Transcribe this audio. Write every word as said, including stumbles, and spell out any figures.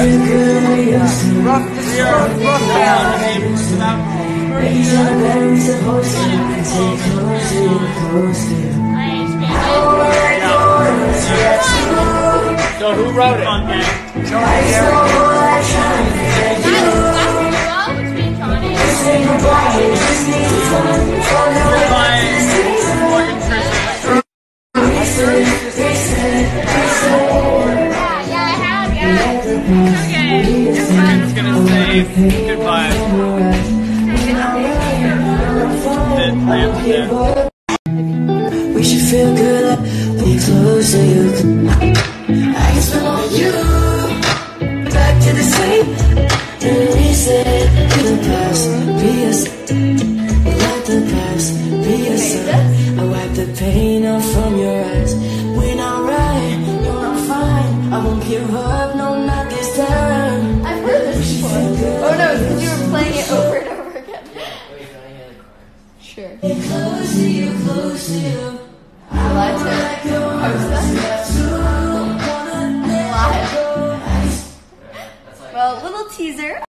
Rough, we are rough down the neighborhood without So who wrote it? Goodbye. We should feel good when you're close to you. I can smell on you. Back to the same. And we said to the past, be us. Let the past be us. I wipe the pain off from your eyes. We're not right, you're not fine. I won't give up, no, not this time. I've heard this before. Oh no, because you were playing it over and over again. Sure. Close to you, close to you. I like to post that. Live. Well, little teaser.